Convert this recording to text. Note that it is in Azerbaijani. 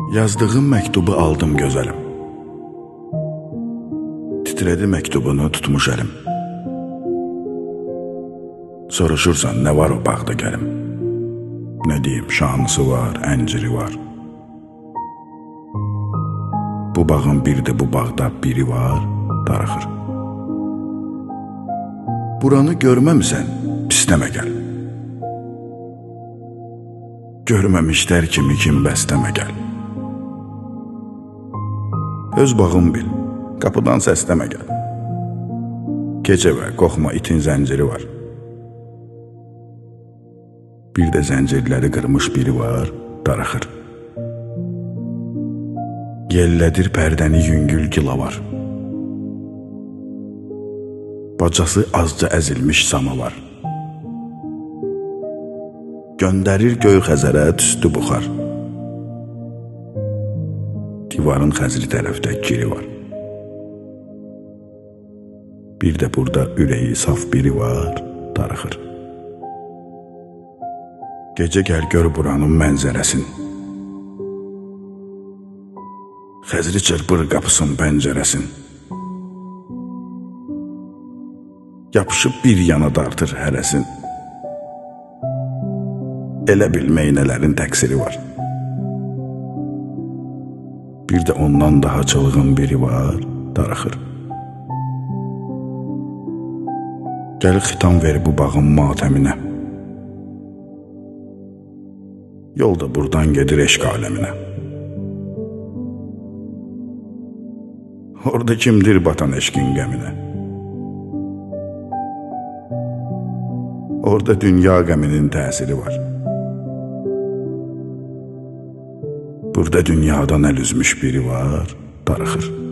Yazdığım məktubu aldım gözəlim. Titredi məktubunu tutmuş əlim. Soruşursan nə var o bağda gəlim. Nə deyim, şanısı var, ənciri var. Bu bağın bir də bu bağda biri var, darıxır. Buranı görməmisən, pisləmə gəl. Görməmişlər kimi kim bəstəmə gəl. Öz bağım bil, qapıdan səsləmə gəl. Gecə və qoxma itin zənciri var. Bir də zəncirləri qırmış biri var, darıxır. Yellədir pərdəni yüngül gila var. Bacası azca əzilmiş sama var. Göndərir göy xəzərə tüstü buxar. Divarın xəzri tərəfdə giri var. Bir də burada ürəyi saf biri var, darıxır. Gecə gəl gör buranın mənzərəsin. Xəzri çırpır qapısın pəncərəsin. Yapışıb bir yana dartır hərəsin. Elə bil meynələrin təqsiri var. Bir də ondan daha çılğın biri var, darıxır. Gəl xitam ver bu bağın matəminə. Yol da buradan gedir eşq aləminə. Orada kimdir batan eşqin qəminə? Orada dünya qəminin təsiri var. Burada dünyadan əl üzmüş biri var, darıxır.